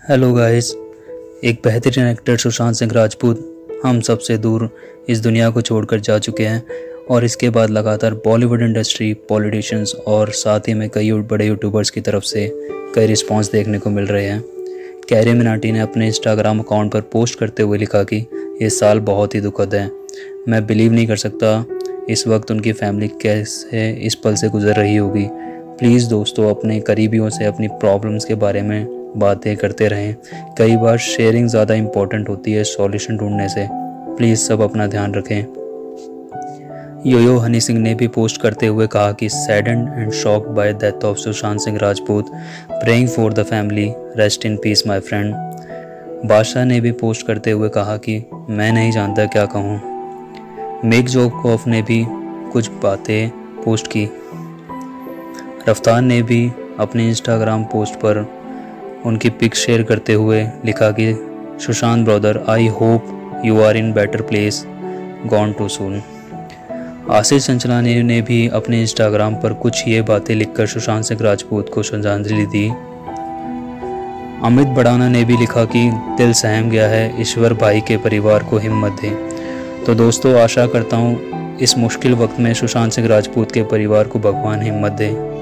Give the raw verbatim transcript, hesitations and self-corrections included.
Hello guys. एक बेहतरीन actor Sushant Singh Rajput हम सबसे दूर इस दुनिया को छोड़कर जा चुके हैं और इसके बाद लगातार बॉलीवुड इंडस्ट्री, पॉलिटिशियंस और साथ ही में कई बड़े यूट्यूबर्स की तरफ से कई रिस्पांस देखने को मिल रहे हैं। कैरी मिनाटी ने अपने इंस्टाग्राम अकाउंट पर पोस्ट करते हुए लिखा कि ये साल बहुत ही दुखद है। मैं बिलीव नहीं कर सकता इस वक्त उनकी फैमिली कैसे इस पल से गुजर रही होगी। प्लीज़ दोस्तों, अपने करीबियों से अपनी प्रॉब्लम्स के बारे में बातें करते रहें। कई बार शेयरिंग ज़्यादा इम्पोर्टेंट होती है सॉल्यूशन ढूंढने से। प्लीज़ सब अपना ध्यान रखें। योयो हनी सिंह ने भी पोस्ट करते हुए कहा कि saddened and shocked by death of Sushant Singh Rajput, praying for the family, rest in peace my friend. Badshah ने भी पोस्ट करते हुए कहा कि मैं नहीं जानता क्या कहूँ। मेक जोकॉफ ने भी कुछ बातें पोस्ट की। रफ्तार ने भी अपने इंस्टाग्राम पोस्ट पर उनकी पिक शेयर करते हुए लिखा कि Sushant brother, I hope you are in better place, gone too soon. Ashish Chanchlani ने भी अपने इंस्टाग्राम पर कुछ ये बातें लिखकर सुशांत सिंह राजपूत को श्रद्धांजलि दी। अमित बड़ाना ने भी लिखा कि दिल सहम गया है, ईश्वर भाई के परिवार को हिम्मत दे। तो दोस्तों, आशा करता हूँ इस मुश्किल वक्त में सुशांत सिंह राजपूत के परिवार को भगवान हिम्मत दे।